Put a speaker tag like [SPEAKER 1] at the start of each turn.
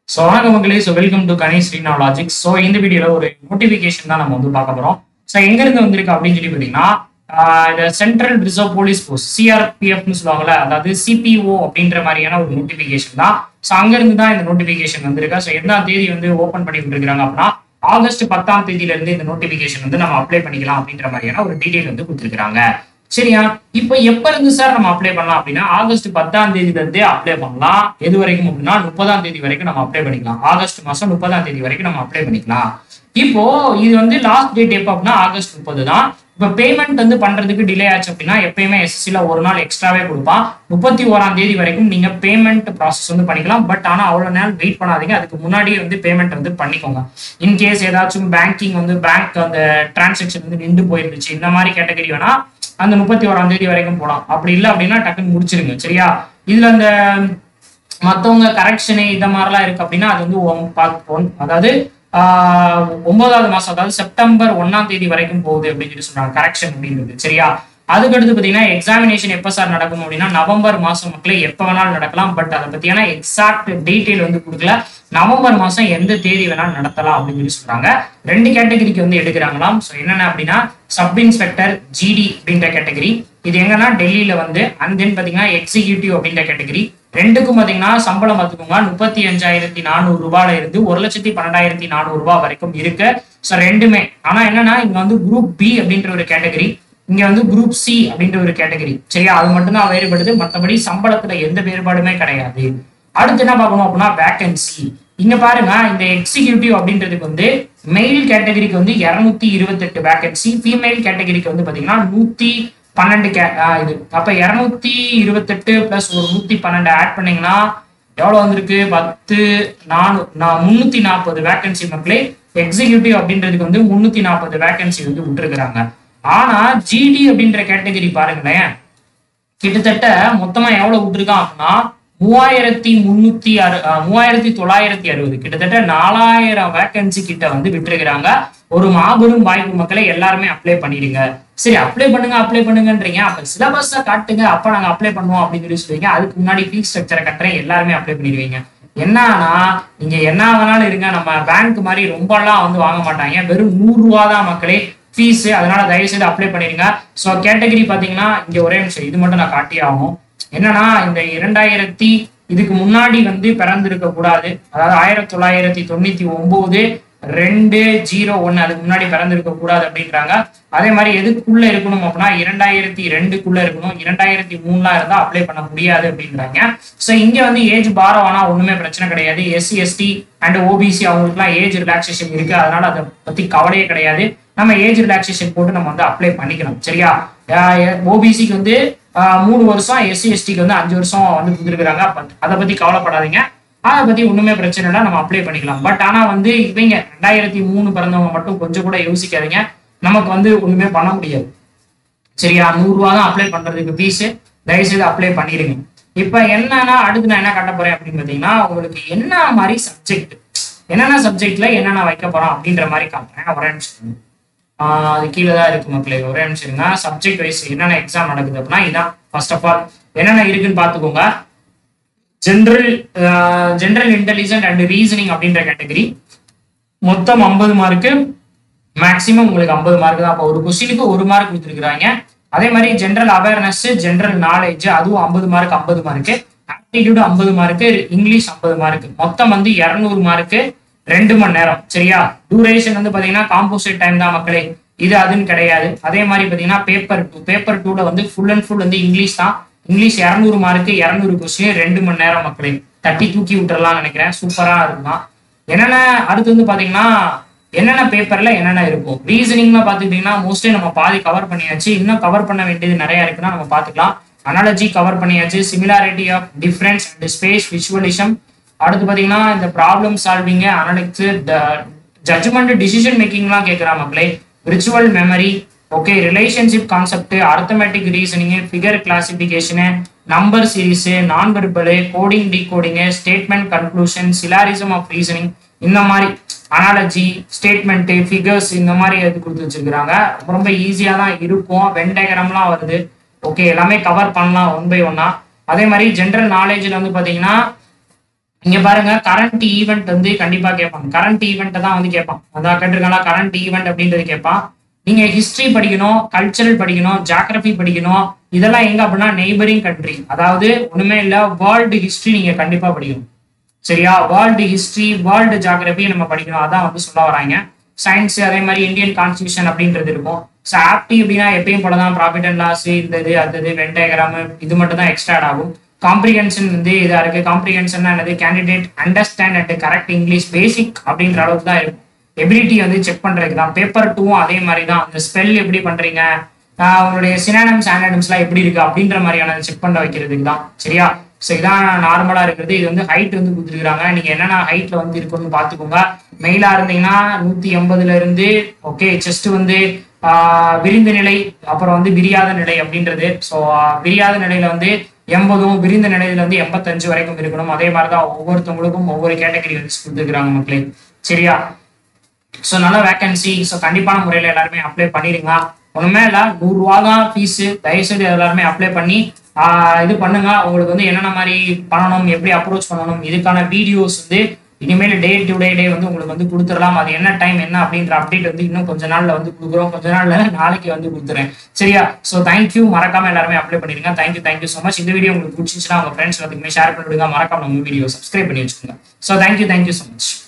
[SPEAKER 1] So வணக்கம் மக்களே. So welcome to Ganesh Reena logics. So இந்த வீடியோவில் ஒரு நோட்டிஃபிகேஷன் தான் நம்ம வந்து பார்க்க போகிறோம். ஸோ எங்கேருந்து வந்திருக்கு அப்படின்னு சொல்லி பார்த்தீங்கன்னா இந்த சென்ட்ரல் ரிசர்வ் போலீஸ் போஸ்ட் சிஆர்பிஎஃப்னு சொல்லுவாங்கல்ல, அதாவது சிபிஓ அப்படின்ற மாதிரியான ஒரு நோட்டிஃபிகேஷன் தான். ஸோ அங்கேருந்து தான் இந்த நோட்டிஃபிகேஷன் வந்திருக்கு. ஸோ எந்தாம் தேதி வந்து ஓப்பன் பண்ணி விட்டுருக்காங்க அப்படின்னா ஆகஸ்ட் 10ஆம் தேதியிலிருந்து இந்த நோட்டிஃபிகேஷன் வந்து நம்ம அப்ளை பண்ணிக்கலாம் அப்படின்ற மாதிரியான ஒரு டீடைல் வந்து கொடுத்துருக்காங்க. சரியா? இப்போ எப்ப இருந்து சார் நம்ம அப்ளை பண்ணலாம் அப்படின்னா ஆகஸ்ட் 10ஆம் தேதியில இருந்தே அப்ளை பண்ணலாம். எது வரைக்கும் அப்படின்னா 30ஆம் தேதி வரைக்கும் நம்ம அப்ளை பண்ணிக்கலாம். ஆகஸ்ட் மாசம் 30ஆம் தேதி வரைக்கும் நம்ம அப்ளை பண்ணிக்கலாம். இப்போ இது வந்து லாஸ்ட் டேட் எப்போ அப்படின்னா ஆகஸ்ட் 30 தான். இப்போ பேமெண்ட் வந்து பண்றதுக்கு டிலே ஆச்சு அப்படின்னா எப்பயுமே எஸ்எஸ்சில ஒரு நாள் எக்ஸ்ட்ராவே கொடுப்பான். 31ஆம் தேதி வரைக்கும் நீங்க பேமெண்ட் ப்ராசஸ் வந்து பண்ணிக்கலாம். பட் ஆனா அவ்வளவு நேரம் வெயிட் பண்ணாதீங்க. அதுக்கு முன்னாடியே வந்து பேமெண்ட் வந்து பண்ணிக்கோங்க. இன்கேஸ் ஏதாச்சும் பேங்கிங் வந்து பேங்க் அந்த டிரான்சாக்ஷன் வந்து நின்று போயிருந்துச்சு, இந்த மாதிரி கேட்டகரி வேணா அந்த 31ஆம் தேதி வரைக்கும் போலாம். அப்படி இல்லை அப்படின்னா டக்குன்னு முடிச்சிருங்க. சரியா? இதுல அந்த மற்றவங்க கரெக்ஷனு இந்த மாதிரிலாம் இருக்கு அப்படின்னா அது வந்து அதாவது 9வது மாசம், அதாவது செப்டம்பர் 1ஆம் தேதி வரைக்கும் போகுது அப்படின்னு சொல்லி சொல்றாங்க கரெக்ஷன் அப்படிங்கிறது. சரியா? அதுக்கடுத்து பார்த்தீங்கன்னா எக்ஸாமினேஷன் எப்போ சார் நடக்கும் அப்படின்னா நவம்பர் மாசம் மக்களே எப்போ வேணாலும் நடக்கலாம். பட் அதை பத்தியான எக்ஸாக்ட் டீட்டெயில் வந்து கொடுக்கல. நவம்பர் மாசம் எந்த தேதி வேணாலும் நடத்தலாம் அப்படின்னு சொல்லி சொல்றாங்க. 2 கேட்டகரிக்கு வந்து எடுக்கிறாங்களாம். ஸோ என்னென்ன அப்படின்னா சப் இன்ஸ்பெக்டர் ஜிடி அப்படின்ற கேட்டகரி, இது எங்கன்னா டெல்லியில வந்து. அண்ட் தென் பாத்தீங்கன்னா எக்ஸிக்யூட்டிவ் அப்படின்ற கேட்டகரி. ரெண்டுக்கும் பாத்தீங்கன்னா சம்பளம் பார்த்துக்கோங்க 35,400 ரூபாயில இருந்து 1,12,400 ரூபாய் வரைக்கும் இருக்கு. ஸோ ரெண்டுமே. ஆனா என்னன்னா இங்க வந்து குரூப் பி அப்படின்ற ஒரு கேட்டகரி, இங்க வந்து குரூப் சி அப்படின்ற ஒரு கேட்டகரி. சரியா? அது மட்டும்தான் வேறுபடுது. மற்றபடி சம்பளத்துல எந்த வேறுபாடுமே கிடையாது. அடுத்து என்ன பார்க்கணும் அப்படின்னா வேகன்சி. இங்க பாருங்க, இந்த எக்ஸிக்யூட்டிவ் அப்படின்றதுக்கு வந்து மெயில் கேட்டகரிக்கு வந்து 228 வேகன்சி, ஃபீமேல் கேட்டகரிக்கு வந்து பாத்தீங்கன்னா 112 இது. அப்ப 228 பிளஸ் ஒரு 112 ஆட் பண்ணீங்கன்னா எவ்வளவு வந்திருக்கு? 340 வேகன்சி மக்களே. எக்ஸிக்யூட்டிவ் அப்படின்றதுக்கு வந்து 340 வேகன்சி வந்து விட்டுருக்காங்க. ஆனா ஜிடி அப்படின்ற கேட்டகரி பாருங்களேன், கிட்டத்தட்ட மொத்தமா எவ்வளவு விட்டுருக்கான் அப்படின்னா 3,960, கிட்டத்தட்ட 4,000 வேகன்சி கிட்ட வந்து விட்டுருக்காங்க. ஒரு மாபெரும் வாய்ப்பு மக்களை, எல்லாருமே அப்ளை பண்ணிடுங்க. சரி, அப்ளை பண்ணுங்கன்றீங்க. அப்ப சிலபஸ காட்டுங்க, அப்ப நாங்க அப்ளை பண்ணுவோம் அப்படின்னு சொல்லி சொல்லுவீங்க. அதுக்கு முன்னாடி ஃபீஸ் ஸ்ட்ரக்சரை கட்டுறேன், எல்லாருமே அப்ளை பண்ணிடுவீங்க. என்னன்னா நீங்க என்ன வேணாலும் இருங்க, நம்ம பேங்க் மாதிரி ரொம்பலாம் வந்து வாங்க மாட்டாங்க. வெறும் 100 ரூபா தான் மக்களே ஃபீஸ். அதனால தயவு செய்து அப்ளை பண்ணிடுங்க. ஸோ கேட்டகரி பாத்தீங்கன்னா இங்க ஒரே நிமிஷம், இது மட்டும் நான் காட்டியே ஆகும். என்னன்னா இந்த 2000 இதுக்கு முன்னாடி வந்து பிறந்திருக்க கூடாது, அதாவது 1999 201 அதுக்கு முன்னாடி பிறந்திருக்க கூடாது அப்படின்றாங்க. அதே மாதிரி எதுக்குள்ள இருக்கணும் அப்படின்னா 2002க்குள்ள இருக்கணும். 2003 இருந்தா அப்ளை பண்ண முடியாது அப்படின்றாங்க. ஸோ இங்க வந்து ஏஜ் பாரம் ஆனா ஒண்ணுமே பிரச்சனை கிடையாது. எஸ்சி எஸ்டி அண்ட் ஓபிசி அவங்களுக்குலாம் ஏஜ் ரிலாக்ஸேஷன் இருக்கு. அதனால அதை பத்தி கவலையே கிடையாது. நம்ம ஏஜ் ரிலாக்ஸேஷன் போட்டு நம்ம வந்து அப்ளை பண்ணிக்கலாம். சரியா? ஓபிசிக்கு வந்து 3 வருஷம், எஸ்சி எஸ்டிக்கு வந்து 5 வருஷம் வந்து கொடுத்துருக்காங்க. அதை பத்தி கவலைப்படாதீங்க, அதை பத்தி ஒண்ணுமே பிரச்சனை இல்லை, நம்ம அப்ளை பண்ணிக்கலாம். பட் ஆனா வந்து இவங்க 2003 பிறந்தவங்க மட்டும் கொஞ்சம் கூட யோசிக்காதீங்க, நமக்கு வந்து ஒண்ணுமே பண்ண முடியாது. சரியா? 100 ரூபா தான் அப்ளை பண்றதுக்கு ஃபீஸ். தயவுசெய்து அப்ளை பண்ணிடுங்க. இப்ப என்னன்னா அடுத்து நான் என்ன காட்ட போறேன் அப்படின்னு பாத்தீங்கன்னா உங்களுக்கு என்ன மாதிரி சப்ஜெக்ட், என்னென்ன சப்ஜெக்ட்ல என்னென்ன வைக்க போறோம் அப்படின்ற மாதிரி காட்டுறேன். ஒரே நிமிஷம், அது கீழே தான் இருக்கு மக்களே. ஒரே நிமிஷம் இருங்க. சப்ஜெக்ட் வைஸ் என்னென்ன எக்ஸாம் நடக்குது அப்படின்னா இதான். ஃபர்ஸ்ட் ஆஃப் ஆல் என்னென்ன இருக்குன்னு பாத்துக்கோங்க. ஜெனரல் இன்டெலிஜென்ட் அண்ட் ரீசனிங் அப்படின்ற கேட்டகரி மொத்தம் 50 மார்க்கு, மேக்சிமம் உங்களுக்கு 50 மார்க் தான். அப்போ ஒரு கொஸ்டினுக்கு 1 மார்க் கொடுத்துருக்காங்க. அதே மாதிரி ஜெனரல் அவேர்னஸ், ஜெனரல் நாலேஜ் அதுவும் 50 mark 50 mark, aptitude 50 mark, English 50 mark, மொத்தம் வந்து 200 மார்க்கு, 2 மணி நேரம். சரியா? டியூரேஷன் வந்து பாத்தீங்கன்னா காம்போசிட் டைம் தான் மக்களே, இது அதுன்னு கிடையாது. அதே மாதிரி பாத்தீங்கன்னா பேப்பர் 2ல வந்து ஃபுல் அண்ட் ஃபுல் வந்து இங்கிலீஷ் தான். இங்கிலீஷ் 200 மார்க்கு, 200 கொஸ்டின், 2 மணி நேரம் மக்களே. தட்டி தூக்கி விட்டுறலாம் நினைக்கிறேன். சூப்பரா இருக்குமா? என்னென்ன அடுத்து வந்து பாத்தீங்கன்னா என்னென்ன பேப்பர்ல என்னென்ன இருக்கும். ரீசனிங்ல பாத்துக்கிட்டீங்கன்னா மோஸ்ட்லி நம்ம பாதி கவர் பண்ணியாச்சு. இன்னும் கவர் பண்ண வேண்டியது நிறைய இருக்குன்னா நம்ம பாத்துக்கலாம். அனாலஜி கவர் பண்ணியாச்சு, similarity of difference and space visualism. அடுத்து பாத்தீங்கன்னா இந்த problem solving, analytics, judgement, decision மேக்கிங்லாம் கேட்கிறா மக்களே. Virtual memory, okay, relationship concept, arithmetic reasoning, figure கிளாசிபிகேஷனு, number series, non verbal, coding decoding, statement conclusion, syllogism of reasoning, இந்த மாதிரி அனாலஜி, ஸ்டேட்மெண்ட், ஃபிகர்ஸ் இந்த மாதிரி எது கொடுத்து வச்சிருக்காங்க. ரொம்ப ஈஸியா தான் இருக்கும். வென் டயக்ராம்லாம் வருது. ஓகே, எல்லாமே கவர் பண்ணலாம் 1 by 1. அதே மாதிரி ஜெனரல் நாலேஜ்ல வந்து பாத்தீங்கன்னா இங்க பாருங்க கரண்ட் ஈவெண்ட் வந்து கண்டிப்பா கேட்பாங்க. கரண்ட் ஈவெண்ட் தான் வந்து கேட்பான். அதான் கேட்டிருக்காங்களா கரண்ட் ஈவெண்ட் அப்படின்றது கேட்பான். நீங்க ஹிஸ்டரி படிக்கணும், கல்ச்சரல் படிக்கணும், ஜியாகிரபி படிக்கணும். இதெல்லாம் எங்க அப்படின்னா நெய்பரிங் கண்ட்ரி, அதாவது ஒண்ணுமே இல்ல, வேர்ல்டு ஹிஸ்டரி நீங்க கண்டிப்பா படிக்கணும். சரியா? வேர்ல்டு ஹிஸ்டரி, வேர்ல்டு ஜியாகிரபி நம்ம படிக்கணும். அதான் வந்து சொல்ல வராங்க. சயின்ஸ் அதே மாதிரி இந்தியன் கான்ஸ்டியூஷன் அப்படின்றது இருக்கும். ஸோ ஆப்டி அப்படின்னா எப்பயும் போலதான் ப்ராஃபிட் அண்ட் லாஸ், இந்த இது அது வென் டயக்ராம் இது மட்டும் தான் எக்ஸ்ட்ரா ஆட் ஆகும். காம்ப்ரிஹென்ஷன் வந்து இதா இருக்கு. காம்ப்ரிஹென்ஷன் என்னது? Candidate understand and correct English basic அப்படின்ற அளவுக்கு தான் இருக்கும். எபிலிட்டி வந்து செக் பண்றதுக்கு தான். பேப்பர் 2 அதே மாதிரி தான். அந்த ஸ்பெல் எப்படி பண்றீங்க, உங்களுடைய சினானிம்ஸ் ஆனனிம்ஸ்லாம் எப்படி இருக்கு அப்படின்ற மாதிரியான செக் பண்ண வைக்கிறதுக்கு தான். சரியா? ஸோ இதான் நார்மலா இருக்கிறது. இது வந்து ஹைட் வந்து கொடுத்துருக்காங்க. நீங்க என்னென்ன ஹைட்ல வந்து இருக்குன்னு பாத்துக்கோங்க. மெயிலா இருந்தீங்கன்னா 180 இருந்து ஓகே. செஸ்ட் வந்து விரிந்த நிலை, அப்புறம் வந்து விரியாத நிலை அப்படின்றது. ஸோ விரியாத நிலையில வந்து 80, விரிந்த நிலையில வந்து 85 வரைக்கும் இருக்கணும். அதே மாதிரிதான் ஒவ்வொருத்தவங்களுக்கும் ஒவ்வொரு கேட்டகரி வந்து கொடுத்துருக்காங்க மக்களே. சரியா? ஸோ நல்ல வேகன்சி. ஸோ கண்டிப்பான முறையில் எல்லாருமே அப்ளை பண்ணிடுங்க. ஒண்ணுமே இல்லை, 100 ரூபா தான் ஃபீஸு. தயவுசெய்து எல்லாருமே அப்ளை பண்ணி இது பண்ணுங்க. உங்களுக்கு வந்து என்னென்ன மாதிரி பண்ணணும், எப்படி அப்ரோச் பண்ணணும், இதுக்கான வீடியோஸ் வந்து இனிமேல் டே டு டே வந்து உங்களுக்கு வந்து கொடுத்துடலாம். அது என்ன டைம் என்ன அப்படின்ற அப்டேட் வந்து இன்னும் கொஞ்ச நாள்ல வந்து கொடுக்குறோம். கொஞ்ச நாள்ல நாளைக்கு வந்து கொடுத்துறேன். சரியா? So thank you. மறக்காம எல்லாருமே அப்ளை பண்ணிருங்க. Thank you so much. இந்த வீடியோ உங்களுக்கு பிடிச்சிச்சுன்னா உங்க ஃப்ரெண்ட்ஸ் எல்லாத்துக்குமே ஷேர் பண்ணிவிடுங்க. மறக்காம நம்ம வீடியோ சப்ஸ்கிரைப் பண்ணி வச்சுக்கோங்க. So thank you so much.